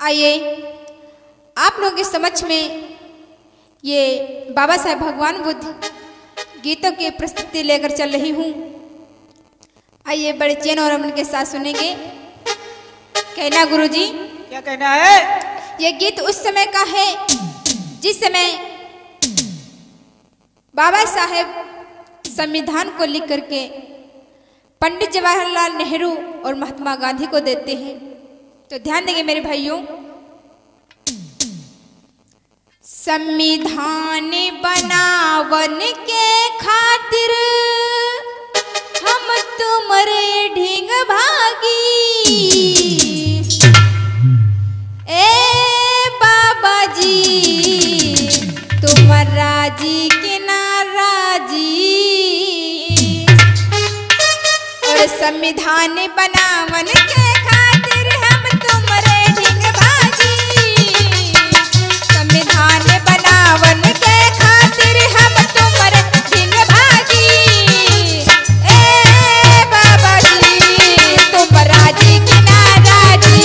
आइए आप लोगों के समक्ष में ये बाबा साहेब भगवान बुद्ध गीतों की प्रस्तुति लेकर चल रही हूँ। आइए बड़े चैन और अमन के साथ सुनेंगे। कहना गुरुजी, क्या कहना है? ये गीत उस समय का है जिस समय बाबा साहेब संविधान को लिख करके पंडित जवाहरलाल नेहरू और महात्मा गांधी को देते हैं। तो ध्यान देंगे मेरे भाइयों। संविधान बनावन के खातिर हम तुम्हारे ढींग भागी, ए बाबा जी तुम्हारा जी के नाराजी, और संविधान बनावन के खातिर हम तुम्हारे ढींग भागी, संविधान बनावन के खातिर हम तुम्हारे ढींग भागी, ए बाबा जी तुम्हारा जी की नाराजी।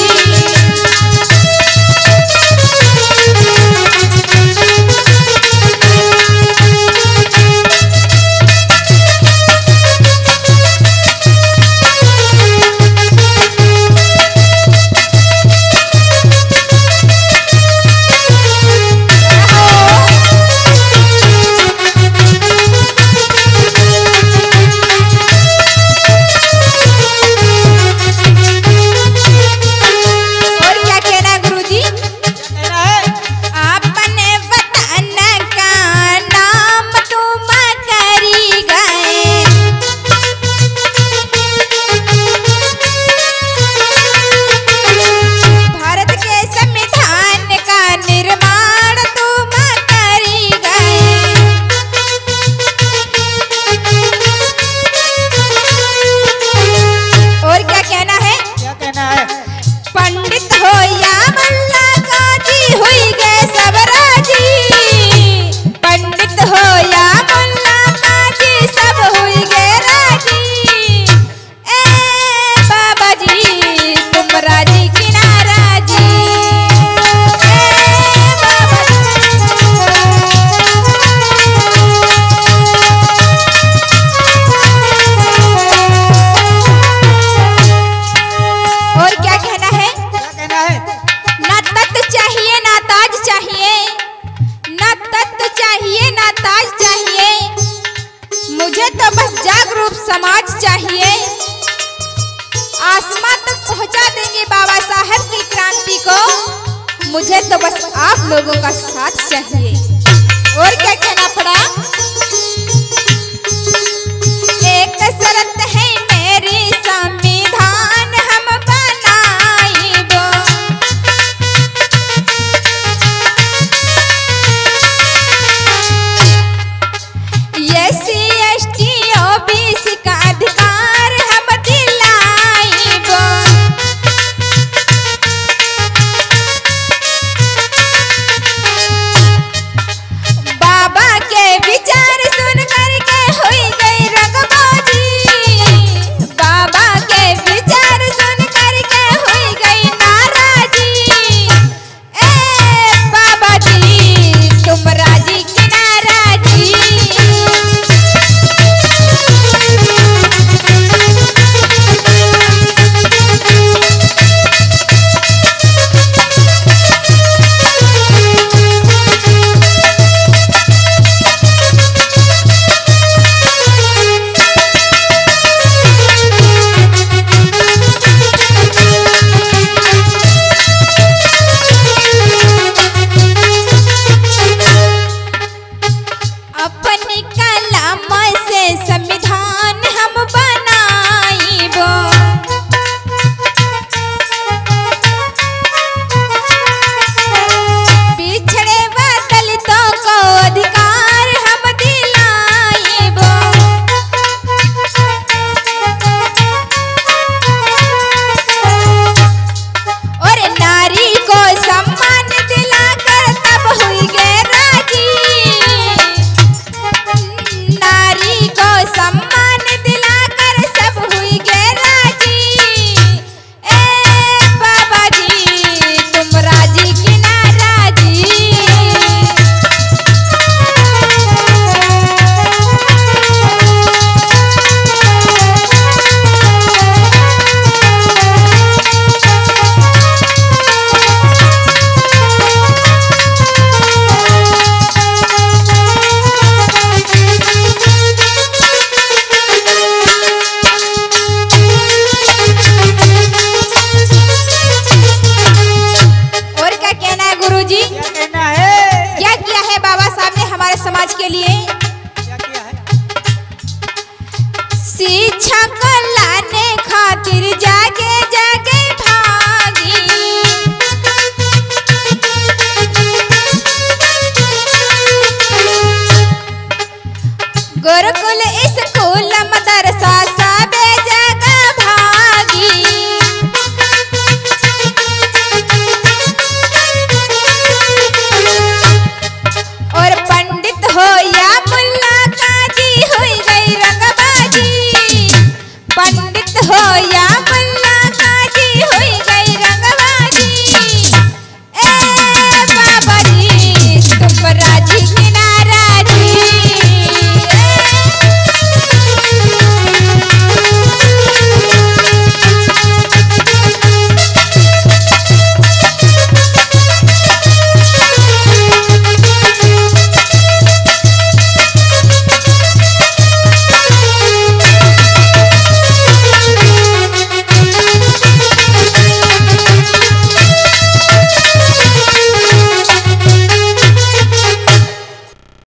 मुझे तो बस जागरूक समाज चाहिए, आसमां तक पहुंचा देंगे बाबा साहब की क्रांति को, मुझे तो बस आप लोगों का साथ चाहिए। और क्या कहना पड़ा?